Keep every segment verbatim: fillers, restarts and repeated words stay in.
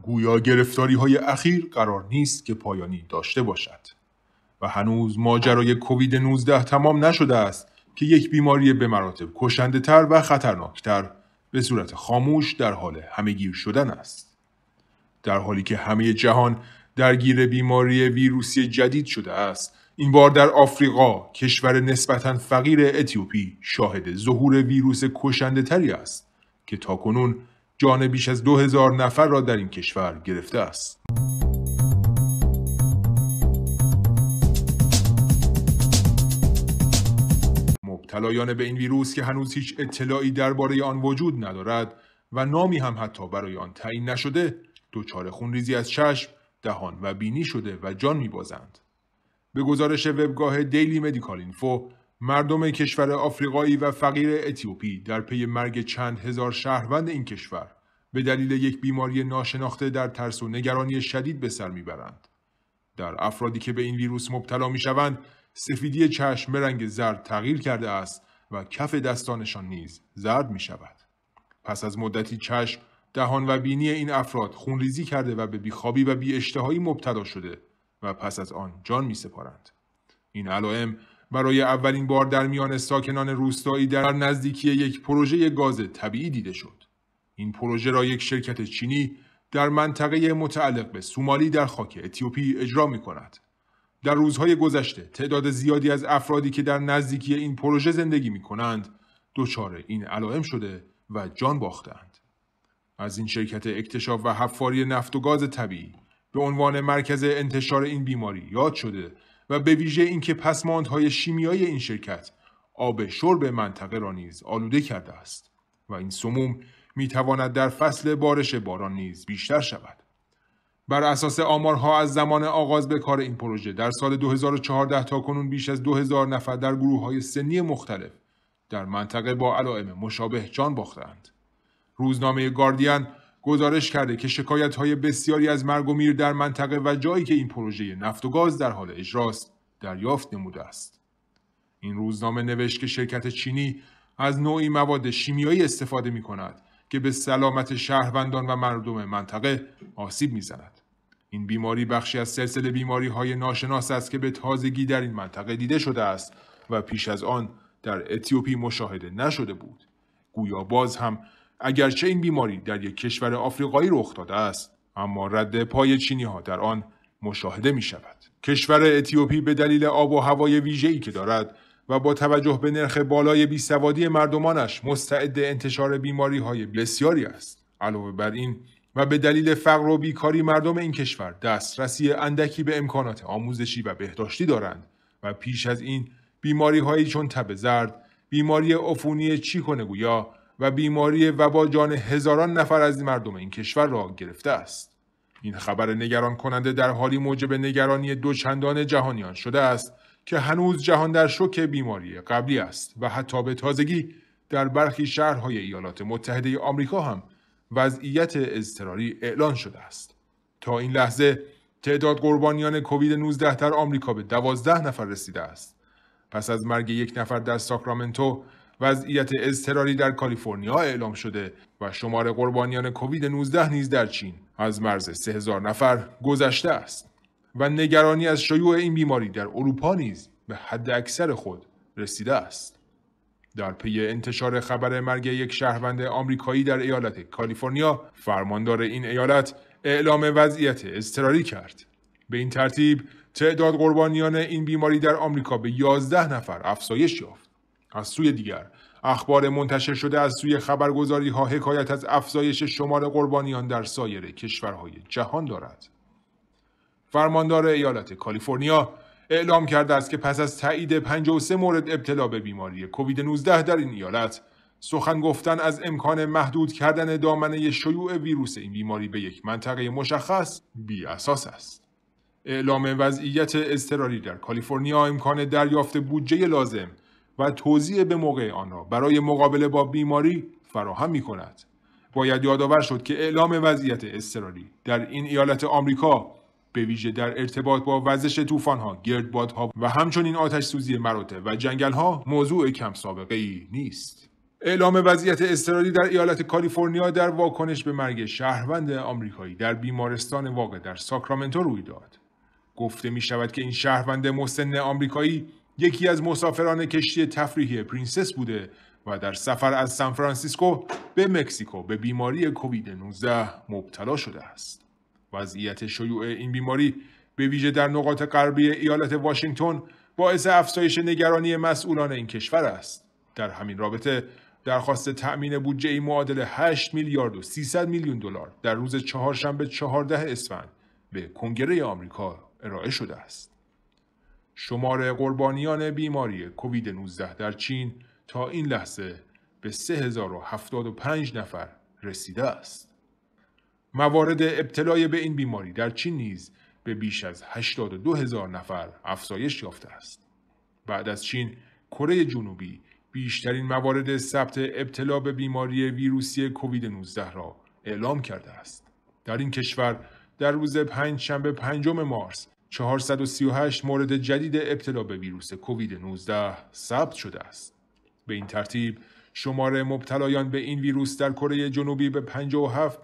گویا گرفتاری‌های اخیر قرار نیست که پایانی داشته باشد و هنوز ماجرای کووید نوزده تمام نشده است که یک بیماری به مراتب کشنده‌تر و خطرناکتر به صورت خاموش در حال همه‌گیر شدن است. در حالی که همه جهان درگیر بیماری ویروسی جدید شده است، این بار در آفریقا، کشور نسبتاً فقیر اتیوپی شاهد ظهور ویروس کشنده‌تری است که تاکنون جان بیش از دو هزار نفر را در این کشور گرفته است. مبتلایان به این ویروس که هنوز هیچ اطلاعی درباره آن وجود ندارد و نامی هم حتی برای آن تعیین نشده، دچار خونریزی از چشم، دهان و بینی شده و جان می‌بازند. به گزارش وبگاه دیلی مدیکال اینفو، مردم کشور آفریقایی و فقیر اتیوپی در پی مرگ چند هزار شهروند این کشور به دلیل یک بیماری ناشناخته در ترس و نگرانی شدید به سر میبرند. در افرادی که به این ویروس مبتلا میشوند، سفیدی چشم به رنگ زرد تغییر کرده است و کف دستانشان نیز زرد می شود. پس از مدتی چشم، دهان و بینی این افراد خونریزی کرده و به بیخوابی و بی‌اشتهایی مبتلا شده و پس از آن جان می سپارند. این علائم برای اولین بار در میان ساکنان روستایی در نزدیکی یک پروژه گاز طبیعی دیده شد. این پروژه را یک شرکت چینی در منطقه متعلق به سومالی در خاک اتیوپی اجرا می کند. در روزهای گذشته تعداد زیادی از افرادی که در نزدیکی این پروژه زندگی می کنند دچار این علائم شده و جان باختند. از این شرکت اکتشاف و حفاری نفت و گاز طبیعی به عنوان مرکز انتشار این بیماری یاد شده و به ویژه اینکه پسماندهای شیمیایی این شرکت آب شرب منطقه را نیز آلوده کرده است و این سموم می تواند در فصل بارش باران نیز بیشتر شود. بر اساس آمارها از زمان آغاز به کار این پروژه در سال دو هزار و چهارده تا کنون بیش از دو هزار نفر در گروه‌های سنی مختلف در منطقه با علائم مشابه جان باختند. روزنامه گاردین گزارش کرده که شکایت‌های بسیاری از مرگ و میر در منطقه و جایی که این پروژه نفت و گاز در حال اجراست دریافت نموده است. این روزنامه نوشت که شرکت چینی از نوعی مواد شیمیایی استفاده می‌کند که به سلامت شهروندان و مردم منطقه آسیب می‌زند. این بیماری بخشی از سلسله بیماری‌های ناشناس است که به تازگی در این منطقه دیده شده است و پیش از آن در اتیوپی مشاهده نشده بود. گویا باز هم اگرچه این بیماری در یک کشور آفریقایی رخ داده است، اما رد پای چینی‌ها در آن مشاهده می‌شود. کشور اتیوپی به دلیل آب و هوای ویژه‌ای که دارد و با توجه به نرخ بالای بیسوادی مردمانش مستعد انتشار بیماری‌های بسیاری است. علاوه بر این و به دلیل فقر و بیکاری مردم این کشور دسترسی اندکی به امکانات آموزشی و بهداشتی دارند و پیش از این بیماری‌هایی چون تب زرد، بیماری عفونی چیکونگویا و بیماری وبا جان هزاران نفر از مردم این کشور را گرفته است. این خبر نگران کننده در حالی موجب نگرانی دوچندان جهانیان شده است که هنوز جهان در شوک بیماری قبلی است و حتی به تازگی در برخی شهرهای ایالات متحده آمریکا هم وضعیت اضطراری اعلان شده است. تا این لحظه تعداد قربانیان کووید نوزده در آمریکا به دوازده نفر رسیده است. پس از مرگ یک نفر در ساکرامنتو، وضعیت اضطراری در کالیفرنیا اعلام شده و شمار قربانیان کووید نوزده نیز در چین از مرز سه هزار نفر گذشته است و نگرانی از شیوع این بیماری در اروپا نیز به حد اکثر خود رسیده است. در پی انتشار خبر مرگ یک شهروند آمریکایی در ایالت کالیفرنیا، فرماندار این ایالت اعلام وضعیت اضطراری کرد. به این ترتیب تعداد قربانیان این بیماری در آمریکا به یازده نفر افزایش یافت. از سوی دیگر، اخبار منتشر شده از سوی خبرگزاری‌ها حکایت از افزایش شمار قربانیان در سایر کشورهای جهان دارد. فرماندار ایالت کالیفرنیا اعلام کرده است که پس از تایید پنجاه و سه مورد ابتلا به بیماری کووید نوزده در این ایالت، سخن گفتن از امکان محدود کردن دامنه شیوع ویروس این بیماری به یک منطقه مشخص بی اساس است. اعلام وضعیت اضطراری در کالیفرنیا امکان دریافت بودجه لازم و توزیع به موقع آن را برای مقابله با بیماری فراهم می کند. باید یادآور شد که اعلام وضعیت اضطراری در این ایالت آمریکا به ویژه در ارتباط با وزش طوفان‌ها، گردبادها و همچنین آتش سوزی مراتع و جنگل‌ها موضوع کم سابقه‌ای نیست. اعلام وضعیت اضطراری در ایالت کالیفرنیا در واکنش به مرگ شهروند آمریکایی در بیمارستان واقع در ساکرامنتو روی داد. گفته می شود که این شهروند مسن آمریکایی یکی از مسافران کشتی تفریحی پرنسس بوده و در سفر از سانفرانسیسکو به مکزیکو به بیماری کووید نوزده مبتلا شده است. وضعیت شیوع این بیماری به ویژه در نقاط غربی ایالت واشنگتن باعث افزایش نگرانی مسئولان این کشور است. در همین رابطه درخواست تأمین بودجه‌ای معادل هشت میلیارد و سیصد میلیون دلار در روز چهارشنبه چهاردهم اسفند به کنگره آمریکا ارائه شده است. شمار قربانیان بیماری کووید نوزده در چین تا این لحظه به سه هزار و هفتاد و پنج نفر رسیده است. موارد ابتلای به این بیماری در چین نیز به بیش از هشتاد و دو هزار نفر افزایش یافته است. بعد از چین، کره جنوبی بیشترین موارد ثبت ابتلا به بیماری ویروسی کووید نوزده را اعلام کرده است. در این کشور در روز پنجشنبه پنجم مارس چهارصد و سی و هشت مورد جدید ابتلا به ویروس کووید نوزده ثبت شده است. به این ترتیب شمار مبتلایان به این ویروس در کره جنوبی به پنجاه و هفت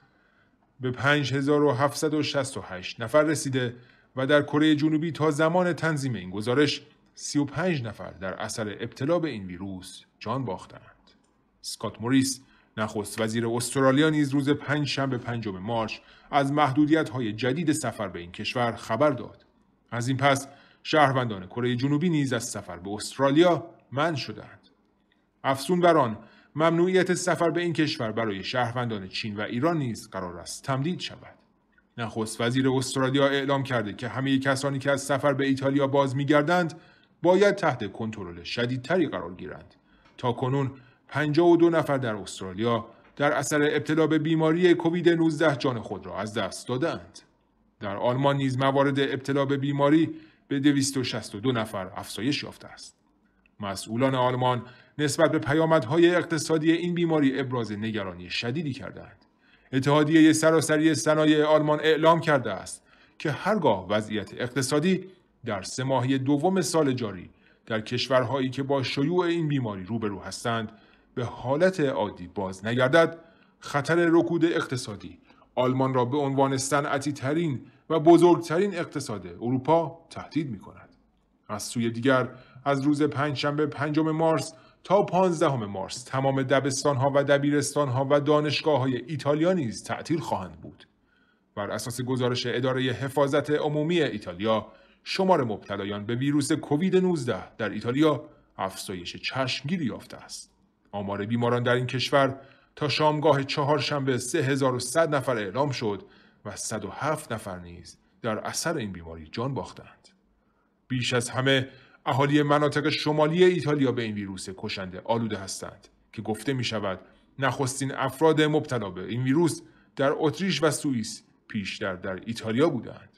به پنج هزار و هفتصد و شصت و هشت نفر رسیده و در کره جنوبی تا زمان تنظیم این گزارش سی و پنج نفر در اثر ابتلا به این ویروس جان باختند. اسکات موریس، نخست وزیر استرالیا، نیز روز پنجشنبه پنجم مارس از محدودیت‌های جدید سفر به این کشور خبر داد. از این پس شهروندان کره جنوبی نیز از سفر به استرالیا منع شدند. افزون بر آن، ممنوعیت سفر به این کشور برای شهروندان چین و ایران نیز قرار است تمدید شود. نخست وزیر استرالیا اعلام کرده که همه کسانی که از سفر به ایتالیا باز می‌گردند باید تحت کنترل شدیدتری قرار گیرند. تا کنون پنجاه و دو نفر در استرالیا در اثر ابتلا به بیماری کووید نوزده جان خود را از دست دادند. در آلمان نیز موارد ابتلا به بیماری به دویست و شصت و دو نفر افزایش یافته است. مسئولان آلمان نسبت به پیامدهای اقتصادی این بیماری ابراز نگرانی شدیدی کردند. اتحادیه سراسری صنایع آلمان اعلام کرده است که هرگاه وضعیت اقتصادی در سه ماهه دوم سال جاری در کشورهایی که با شیوع این بیماری روبرو هستند به حالت عادی باز نگردد، خطر رکود اقتصادی آلمان را به عنوان صنعتی ترین و بزرگترین اقتصاد اروپا تهدید می کند. از سوی دیگر از روز پنجشنبه پنجم مارس تا پانزدهم مارس تمام دبستان‌ها و دبیرستان‌ها و دانشگاه‌های ایتالیا نیز تعطیل خواهند بود. بر اساس گزارش اداره حفاظت عمومی ایتالیا، شمار مبتلایان به ویروس کووید نوزده در ایتالیا افزایش چشمگیری یافته است. آمار بیماران در این کشور تا شامگاه چهارشنبه سه هزار و صد نفر اعلام شد و صد و هفت نفر نیز در اثر این بیماری جان باختند. بیش از همه اهالی مناطق شمالی ایتالیا به این ویروس کشنده آلوده هستند که گفته می شود نخستین افراد مبتلا به این ویروس در اتریش و سوئیس پیشتر در ایتالیا بودند.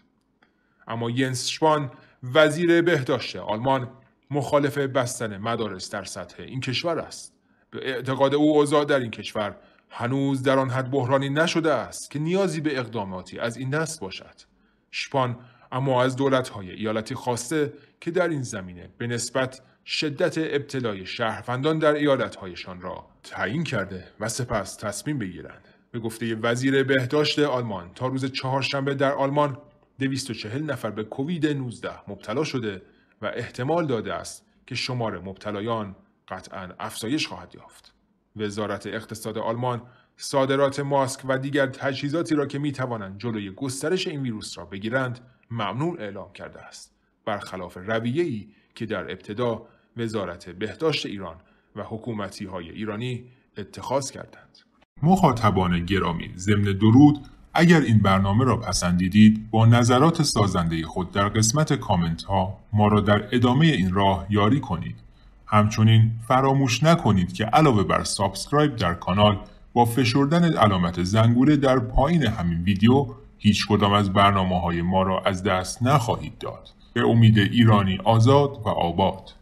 اما ینس شپان، وزیر بهداشت آلمان، مخالف بستن مدارس در سطح این کشور است. به اعتقاد او اوضاع در این کشور هنوز در آن حد بحرانی نشده است که نیازی به اقداماتی از این دست باشد. شپان اما از دولت‌های ایالتی خواسته که در این زمینه به نسبت شدت ابتلای شهروندان در ایالت‌هایشان را تعیین کرده و سپس تصمیم بگیرند. به گفته وزیر بهداشت آلمان تا روز چهارشنبه در آلمان دویست و چهل نفر به کووید نوزده مبتلا شده و احتمال داده است که شمار مبتلایان قطعاً افزایش خواهد یافت. وزارت اقتصاد آلمان صادرات ماسک و دیگر تجهیزاتی را که می‌توانند جلوی گسترش این ویروس را بگیرند ممنوع اعلام کرده است، برخلاف رویه‌ای که در ابتدا وزارت بهداشت ایران و حکومتی‌های ایرانی اتخاذ کردند. مخاطبان گرامی، ضمن درود، اگر این برنامه را پسندیدید با نظرات سازنده خود در قسمت کامنت ها ما را در ادامه این راه یاری کنید. همچنین فراموش نکنید که علاوه بر سابسکرایب در کانال با فشردن علامت زنگوله در پایین همین ویدیو هیچ کدام از برنامه های ما را از دست نخواهید داد. به امید ایرانی آزاد و آباد.